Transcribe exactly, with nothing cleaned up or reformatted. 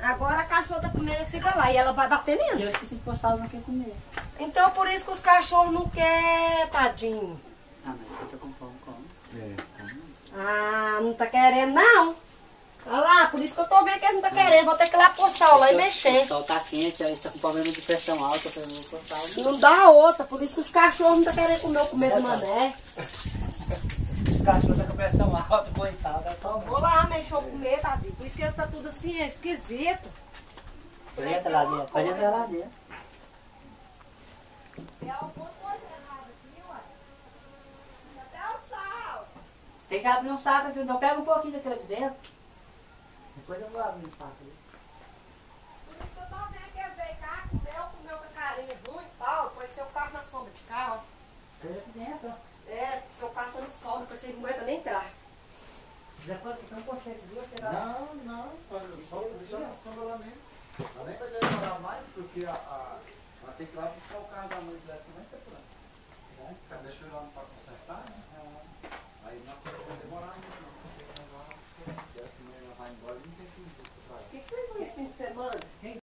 Agora a cachorra tá comendo esse galá e ela vai bater E eu nisso. esqueci de postar, ela não quer comer. Então por isso que os cachorros não querem, tadinho. Ah, mas eu tô com fome, como? É. Ah, não tá querendo não. Olha lá, por isso que eu tô vendo que eles não tá querendo. Vou ter que ir lá pro sol, lá e mexer. O sol tá quente, aí você tá com problema de pressão alta, eu vou cortar o... Não dá outra, por isso que os cachorros não tá querendo comer o comer do mané. Os cachorros tá com pressão alta, põe sal, dá Então vou lá mexer o comer, tadinho. Por isso que eles tá tudo assim, é esquisito. Pode entrar lá dentro, pode entrar lá dentro. Tem alguma coisa errada aqui, ué. Até o sal. Tem que abrir um saco aqui, então pega um pouquinho daquele de dentro. Depois eu vou abrir um saco ali. Por isso que eu tô vendo que eles veio cá, comeu, comeu com a carinha ruim e tal. Depois seu carro na sombra de carro. Pega aqui dentro, ó. É, seu carro tá no sol, depois você não aguenta nem entrar. Depois então pochete duas que dá. Não, não, só deixa na sombra lá mesmo. Ela nem vai demorar mais, porque a, a, ela tem que ir lá buscar o carro da mãe dela, você vai ter plano. Né? Deixa eu ir lá para consertar, né? Aí não vai demorar muito, não. Porque ela vai embora e não tem que ir. O que, que você viu esse fim de semana?